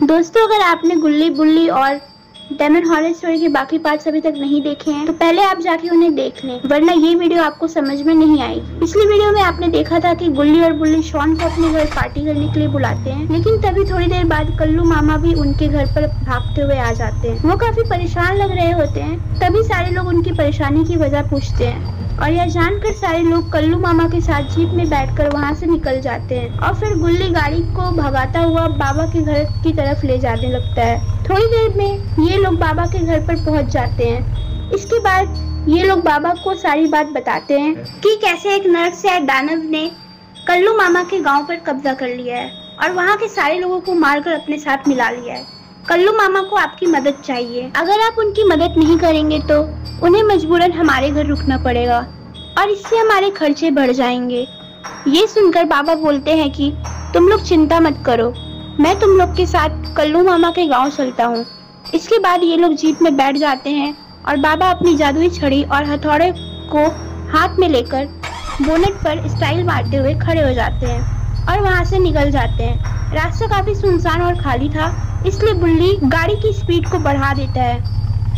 दोस्तों, अगर आपने गुल्ली बुल्ली और डेमन हॉरर स्टोरी के बाकी पार्ट्स अभी तक नहीं देखे हैं तो पहले आप जाके उन्हें देख लें, वरना ये वीडियो आपको समझ में नहीं आएगी। पिछली वीडियो में आपने देखा था कि गुल्ली और बुल्ली शॉन को अपने घर पार्टी करने के लिए बुलाते हैं, लेकिन तभी थोड़ी देर बाद कल्लू मामा भी उनके घर पर भागते हुए आ जाते हैं। वो काफी परेशान लग रहे होते हैं, तभी सारे लोग उनकी परेशानी की वजह पूछते हैं और यह जानकर सारे लोग कल्लू मामा के साथ जीप में बैठकर वहां से निकल जाते हैं और फिर गुल्ली गाड़ी को भगाता हुआ बाबा के घर की तरफ ले जाने लगता है। थोड़ी देर में ये लोग बाबा के घर पर पहुंच जाते हैं। इसके बाद ये लोग बाबा को सारी बात बताते हैं कि कैसे एक नरक से आए दानव ने कल्लू मामा के गांव पर कब्जा कर लिया है और वहां के सारे लोगों को मारकर अपने साथ मिला लिया है। कल्लू मामा को आपकी मदद चाहिए। अगर आप उनकी मदद नहीं करेंगे तो उन्हें मजबूरन हमारे घर रुकना पड़ेगा और इससे हमारे खर्चे बढ़ जाएंगे। ये सुनकर बाबा बोलते हैं कि तुम लोग चिंता मत करो, मैं तुम लोग के साथ कल्लू मामा के गांव चलता हूँ। इसके बाद ये लोग जीप में बैठ जाते हैं और बाबा अपनी जादुई छड़ी और हथौड़े को हाथ में लेकर बोनेट पर स्टाइल मारते हुए खड़े हो जाते हैं और वहाँ से निकल जाते हैं। रास्ता काफी सुनसान और खाली था, इसलिए बुल्ली गाड़ी की स्पीड को बढ़ा देता है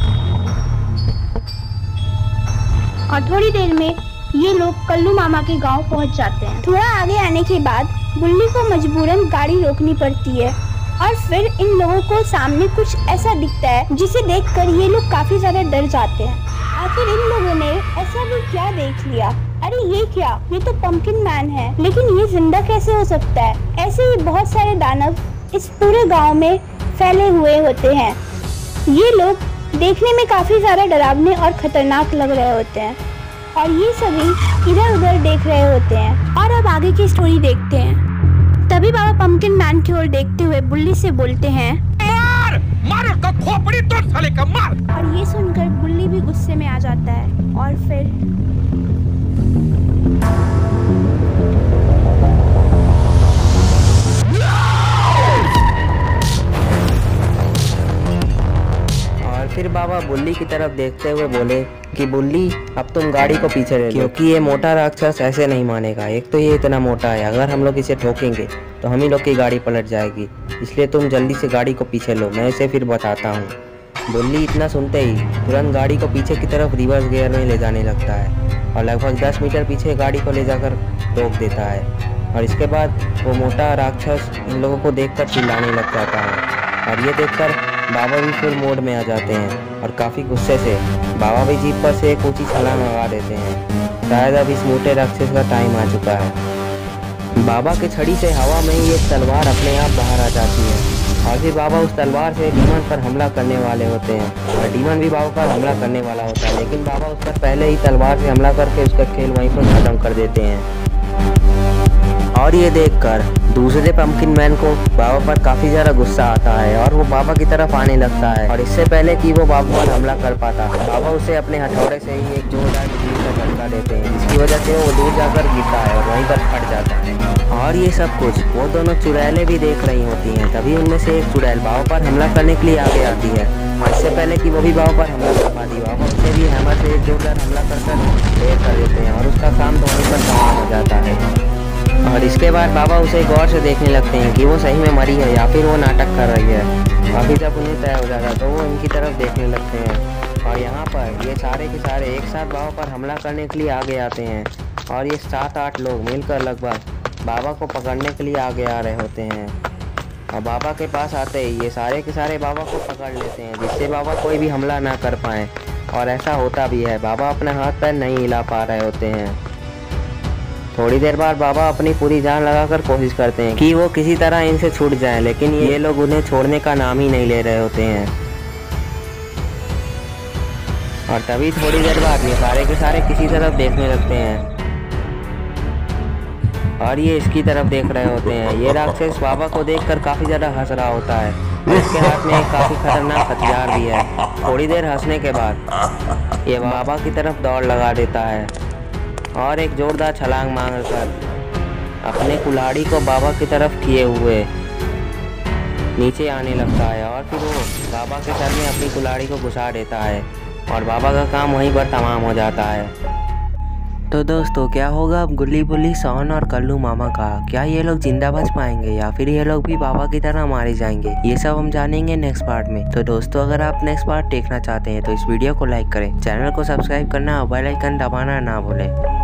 और थोड़ी देर में ये लोग कल्लू मामा के गांव पहुंच जाते हैं। थोड़ा आगे आने के बाद बुल्ली को मजबूरन गाड़ी रोकनी पड़ती है और फिर इन लोगों को सामने कुछ ऐसा दिखता है जिसे देखकर ये लोग काफी ज्यादा डर जाते हैं। आखिर इन लोगों ने ऐसा भी क्या देख लिया? अरे ये क्या, ये तो पंपकिन मैन है, लेकिन ये जिंदा कैसे हो सकता है? ऐसे ही बहुत सारे दानव इस पूरे गाँव में फैले हुए होते हैं। ये लोग देखने में काफी ज्यादा डरावने और खतरनाक लग रहे होते हैं और ये सभी इधर उधर देख रहे होते हैं। और अब आगे की स्टोरी देखते हैं। तभी बाबा पंपकिन मैन की ओर देखते हुए बुल्ली से बोलते हैं, मार उसका खोपड़ी तोड़ साले का मार। और ये सुनकर बुल्ली भी गुस्से में आ जाता है और फिर बाबा बुल्ली की तरफ देखते हुए बोले कि बुल्ली, अब तुम गाड़ी को पीछे ले लो, क्योंकि ये मोटा राक्षस ऐसे नहीं मानेगा। एक तो ये इतना मोटा है, अगर हम लोग इसे ठोकेंगे तो हम ही लोग की गाड़ी पलट जाएगी, इसलिए तुम जल्दी से गाड़ी को पीछे लो, मैं इसे फिर बताता हूँ। बुल्ली इतना सुनते ही तुरंत गाड़ी को पीछे की तरफ रिवर्स गियर में ले जाने लगता है और लगभग 10 मीटर पीछे गाड़ी को ले जाकर रोक देता है। और इसके बाद वो मोटा राक्षस इन लोगों को देखकर चिल्लाने लग जाता है और ये देखकर बाबा भी फुल मोड में आ जाते हैं और काफ़ी गुस्से से बाबा भी जीप पर से एक ऊंची छलांग लगा देते हैं। शायद अब इस मोटे राक्षस का टाइम आ चुका है। बाबा के छड़ी से हवा में ही एक तलवार अपने आप बाहर आ जाती है और फिर बाबा उस तलवार से डीमन पर हमला करने वाले होते हैं और डीमन भी बाबा पर हमला करने वाला होता है, लेकिन बाबा उस पर पहले ही तलवार से हमला करके उसका खेल वहीं पर खत्म कर देते हैं। और ये देखकर दूसरे पंपकिन मैन को बाबा पर काफ़ी ज़्यादा गुस्सा आता है और वो बाबा की तरफ आने लगता है और इससे पहले कि वो बाबा पर हमला कर पाता, बाबा उसे अपने हथौड़े से ही एक जोरदार बिजली का झटका देते हैं, जिसकी वजह से वो दूर जाकर गिरता है और वहीं पर फट जाता है। और ये सब कुछ वो दोनों चुड़ैलें भी देख रही होती हैं। तभी उनमें से एक चुड़ैल बाबा पर हमला करने के लिए आगे आती है और इससे पहले कि वो भी बाबा पर हमला कर पाती, बाबा उससे भी हैमर से एक जोरदार हमला कर ढेर कर देते हैं और उसका काम तो वहीं पर तमाम हो जाता है। और इसके बाद बाबा उसे गौर से देखने लगते हैं कि वो सही में मरी है या फिर वो नाटक कर रही है। काफ़ी जब उन्हें तय हो जाता तो वो इनकी तरफ देखने लगते हैं और यहाँ पर ये सारे के सारे एक साथ बाबा पर हमला करने के लिए आगे आते हैं और ये 7-8 लोग मिलकर लगभग बाबा को पकड़ने के लिए आगे आ रहे होते हैं। और बाबा के पास आते ही ये सारे के सारे बाबा को पकड़ लेते हैं, जिससे बाबा कोई भी हमला ना कर पाए। और ऐसा होता भी है, बाबा अपने हाथ पैर नहीं हिला पा रहे होते हैं। थोड़ी देर बाद बाबा अपनी पूरी जान लगाकर कोशिश करते हैं कि वो किसी तरह इनसे छूट जाएं, लेकिन ये लोग उन्हें छोड़ने का नाम ही नहीं ले रहे होते हैं। और तभी थोड़ी देर बाद ये सारे के सारे किसी तरफ देखने लगते हैं और ये इसकी तरफ देख रहे होते हैं। ये राक्षस बाबा को देखकर काफ़ी ज़्यादा हंस रहा होता है और इसके हाथ में एक काफ़ी खतरनाक हथियार भी है। थोड़ी देर हंसने के बाद ये बाबा की तरफ दौड़ लगा देता है और एक जोरदार छलांग मारकर अपने कुल्हाड़ी को बाबा की तरफ किए हुए नीचे आने लगता है और फिर वो बाबा के सर में अपनी कुल्हाड़ी को घुसा देता है और बाबा का काम वहीं पर तमाम हो जाता है। तो दोस्तों क्या होगा अब गुल्ली बुल्ली, सोहन और कल्लू मामा का? क्या ये लोग जिंदा बच पाएंगे या फिर ये लोग भी बाबा की तरह मारे जाएंगे? ये सब हम जानेंगे नेक्स्ट पार्ट में। तो दोस्तों अगर आप नेक्स्ट पार्ट देखना चाहते हैं तो इस वीडियो को लाइक करें, चैनल को सब्सक्राइब करना और बेल आइकन दबाना ना भूलें।